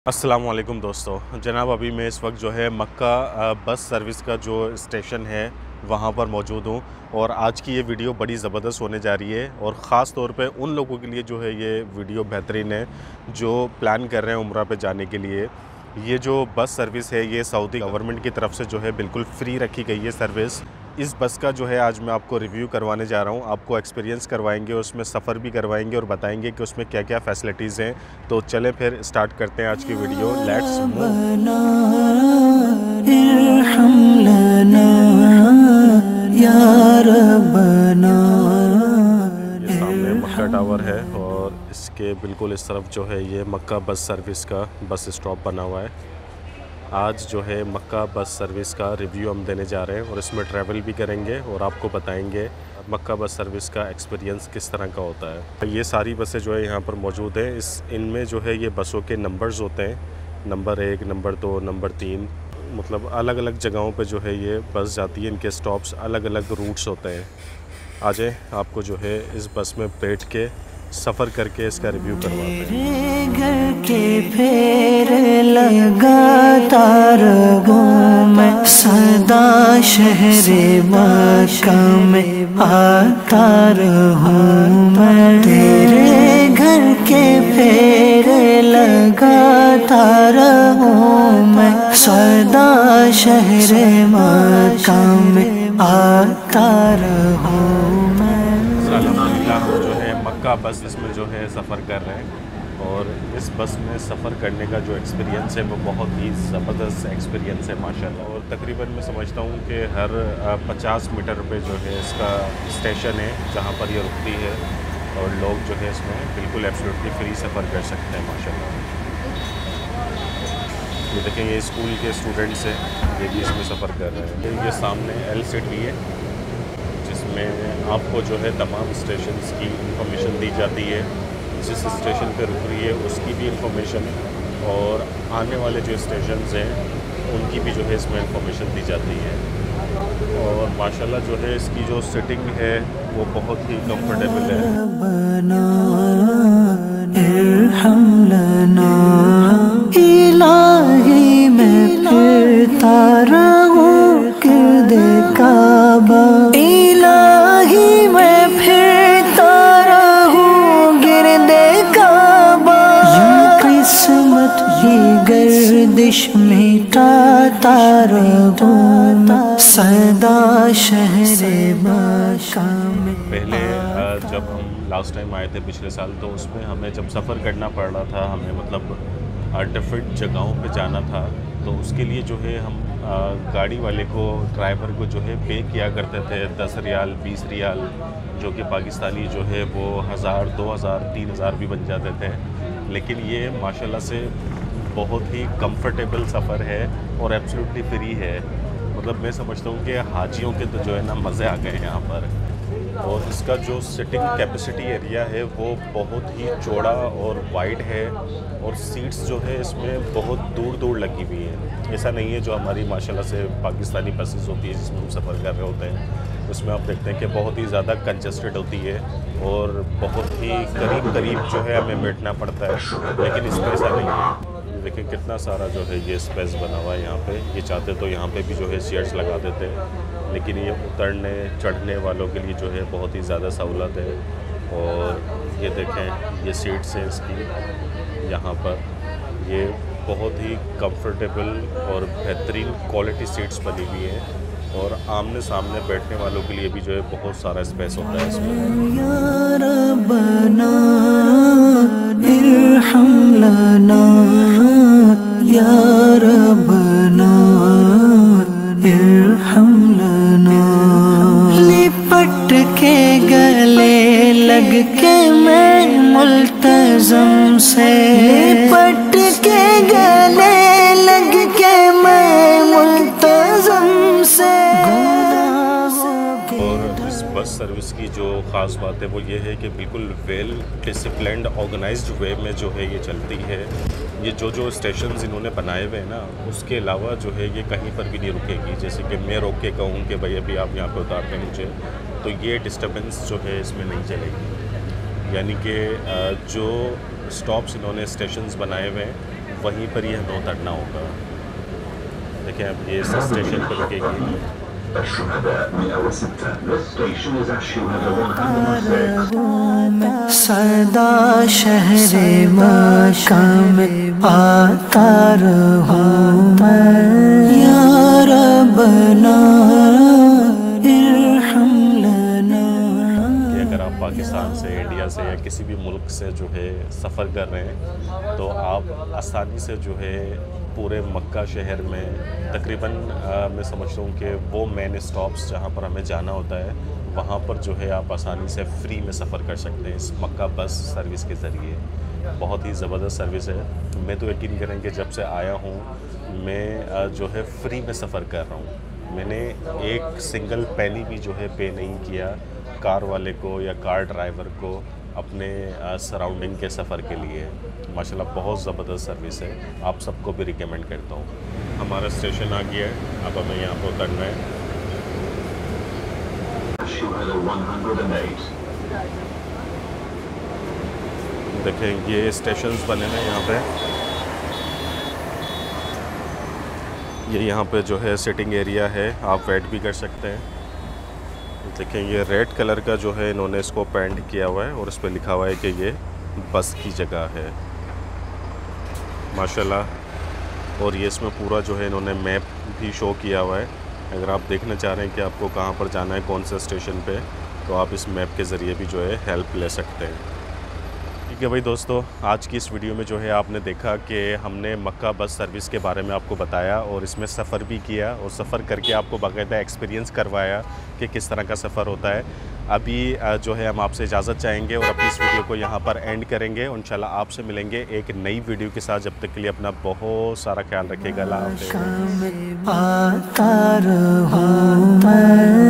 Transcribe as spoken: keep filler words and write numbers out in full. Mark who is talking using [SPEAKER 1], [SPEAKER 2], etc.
[SPEAKER 1] अस्सलाम वालेकुम दोस्तों। जनाब अभी मैं इस वक्त जो है मक्का बस सर्विस का जो स्टेशन है वहाँ पर मौजूद हूँ और आज की ये वीडियो बड़ी ज़बरदस्त होने जा रही है और ख़ास तौर पे उन लोगों के लिए जो है ये वीडियो बेहतरीन है जो प्लान कर रहे हैं उम्रा पे जाने के लिए। ये जो बस सर्विस है ये सऊदी गवर्नमेंट की तरफ से जो है बिल्कुल फ्री रखी गई है सर्विस। इस बस का जो है आज मैं आपको रिव्यू करवाने जा रहा हूँ, आपको एक्सपीरियंस करवाएंगे, उसमें सफ़र भी करवाएंगे और बताएंगे कि उसमें क्या क्या फ़ैसिलिटीज़ हैं। तो चलें फिर स्टार्ट करते हैं आज की वीडियो। लेट्स ये सामने मक्का टावर है और इसके बिल्कुल इस तरफ जो है ये मक्का बस सर्विस का बस स्टॉप बना हुआ है। आज जो है मक्का बस सर्विस का रिव्यू हम देने जा रहे हैं और इसमें ट्रैवल भी करेंगे और आपको बताएंगे मक्का बस सर्विस का एक्सपीरियंस किस तरह का होता है। तो ये सारी बसें जो है यहाँ पर मौजूद हैं। इस इनमें जो है ये बसों के नंबर्स होते हैं, नंबर एक, नंबर दो, नंबर तीन, मतलब अलग अलग जगहों पे जो है ये बस जाती है। इनके स्टॉप्स अलग अलग रूट्स होते हैं। आ जाए आपको जो है इस बस में बैठ के सफ़र करके इसका रिव्यू करवाते हैं।
[SPEAKER 2] घर के फेर लगातार मैं सदा शहरे मक्का में आता रहूं मैं। तेरे घर के फेर लगातार हूँ मैं, सदा शहरे मक्का में आता रहूं मैं।
[SPEAKER 1] मक्का बस इसमें जो है सफ़र कर रहे हैं और इस बस में सफ़र करने का जो एक्सपीरियंस है वो बहुत ही ज़बरदस्त एक्सपीरियंस है माशाल्लाह। और तकरीबन मैं समझता हूँ कि हर पचास मीटर पे जो है इसका स्टेशन है जहाँ पर ये रुकती है और लोग जो है इसमें बिल्कुल एब्सोल्युटली फ्री सफ़र कर सकते हैं माशाल्लाह। ये देखें ये स्कूल के स्टूडेंट्स हैं, ये भी इसमें सफ़र कर रहे हैं। ये सामने एल सिटी है जिसमें आपको जो है तमाम स्टेशंस की इंफॉर्मेशन दी जाती है, जिस स्टेशन पर रुक रही है उसकी भी इंफॉर्मेशन और आने वाले जो स्टेशंस हैं उनकी भी जो है इसमें इंफॉर्मेशन दी जाती है। और माशाल्लाह जो है इसकी जो सिटिंग है वो बहुत ही कंफर्टेबल है।
[SPEAKER 2] गर्दिश मिटाता रहूं सदा शहरे मक्का में।
[SPEAKER 1] पहले जब हम लास्ट टाइम आए थे पिछले साल तो उसमें हमें जब सफ़र करना पड़ रहा था, हमें मतलब डिफरेंट जगहों पे जाना था तो उसके लिए जो है हम गाड़ी वाले को, ड्राइवर को जो है पे किया करते थे दस रियाल, बीस रियाल, जो कि पाकिस्तानी जो है वो हज़ार, दो हज़ार, तीन हज़ार भी बन जाते थे। लेकिन ये माशाल्लाह से बहुत ही कंफर्टेबल सफ़र है और एब्सोल्युटली फ्री है। मतलब मैं समझता हूँ कि हाजियों के तो जो है ना मज़े आ गए यहाँ पर। और इसका जो सिटिंग कैपेसिटी एरिया है वो बहुत ही चौड़ा और वाइड है और सीट्स जो है इसमें बहुत दूर दूर लगी हुई हैं। ऐसा नहीं है जो हमारी माशाल्लाह से पाकिस्तानी बसेस होती है जिसमें हम सफ़र कर रहे होते हैं, उसमें आप देखते हैं कि बहुत ही ज़्यादा कंजस्टेड होती है और बहुत ही करीब करीब जो है हमें बैठना पड़ता है। लेकिन इसमें ऐसा नहीं है। देखिए कितना सारा जो है ये स्पेस बना हुआ है यहाँ पे। ये चाहते तो यहाँ पे भी जो है चेयर्स लगा देते हैं, लेकिन ये उतरने चढ़ने वालों के लिए जो है बहुत ही ज़्यादा सहूलत है। और ये देखें ये सीट्स हैं इसकी यहाँ पर, ये बहुत ही कंफर्टेबल और बेहतरीन क्वालिटी सीट्स बनी हुई हैं और आमने सामने बैठने वालों के लिए भी जो है बहुत सारा स्पेस होता है इसमें।
[SPEAKER 2] लिपट के गले लग के मैं मुल्तज़म से, लिपट के गले लग के मैं मुल्तज़म से।
[SPEAKER 1] और इस बस सर्विस की जो ख़ास बात है वो ये है कि बिल्कुल वेल डिसिप्लिन्ड ऑर्गेनाइज्ड वे में जो है ये चलती है। ये जो जो स्टेशंस इन्होंने बनाए हुए हैं ना, उसके अलावा जो है ये कहीं पर भी नहीं रुकेगी। जैसे कि मैं रोक के कहूँ कि भाई अभी आप यहाँ पे उतार दें मुझे, तो ये डिस्टर्बेंस जो है इसमें नहीं चलेगी। यानी कि जो स्टॉप्स इन्होंने स्टेशंस बनाए हुए हैं वहीं पर ही हमें उतरना होगा। देखिए अब ये इस स्टेशन पर रुकेगी।
[SPEAKER 2] सदा शहरे मक्का में आता रहूं मैं, या रब्बना इरहम लना।
[SPEAKER 1] कि अगर आप पाकिस्तान से, इंडिया से या किसी भी मुल्क से जो है सफ़र कर रहे हैं तो आप आसानी से जो है पूरे मक्का शहर में तकरीबन आ, मैं समझता हूँ कि वो मेन स्टॉप्स जहाँ पर हमें जाना होता है वहाँ पर जो है आप आसानी से फ्री में सफ़र कर सकते हैं इस मक्का बस सर्विस के ज़रिए। बहुत ही ज़बरदस्त सर्विस है। मैं तो यकीन करें कि जब से आया हूँ मैं आ, जो है फ्री में सफ़र कर रहा हूँ। मैंने एक सिंगल पैनी भी जो है पे नहीं किया कार वाले को या कार ड्राइवर को अपने सराउंडिंग के सफ़र के लिए। माशाल्लाह बहुत ज़बरदस्त सर्विस है, आप सबको भी रिकमेंड करता हूँ। हमारा स्टेशन आ गया है, अब हमें यहाँ पर उतरना है। देखें ये स्टेशंस बने हैं यहाँ पे, ये यहाँ पे जो है सिटिंग एरिया है, आप वेट भी कर सकते हैं। देखें ये रेड कलर का जो है इन्होंने इसको पेंट किया हुआ है और इस पर लिखा हुआ है कि ये बस की जगह है माशाल्लाह। और ये इसमें पूरा जो है इन्होंने मैप भी शो किया हुआ है। अगर आप देखना चाह रहे हैं कि आपको कहाँ पर जाना है, कौन से स्टेशन पे, तो आप इस मैप के ज़रिए भी जो है हेल्प ले सकते हैं। ठीक है भाई दोस्तों, आज की इस वीडियो में जो है आपने देखा कि हमने मक्का बस सर्विस के बारे में आपको बताया और इसमें सफ़र भी किया और सफ़र करके आपको बाकायदा एक्सपीरियंस करवाया कि किस तरह का सफ़र होता है। अभी जो है हम आपसे इजाज़त चाहेंगे और अपनी इस वीडियो को यहाँ पर एंड करेंगे और इंशाल्लाह आपसे मिलेंगे एक नई वीडियो के साथ। जब तक के लिए अपना बहुत सारा ख्याल रखिएगा। अल्लाह हाफ़िज़।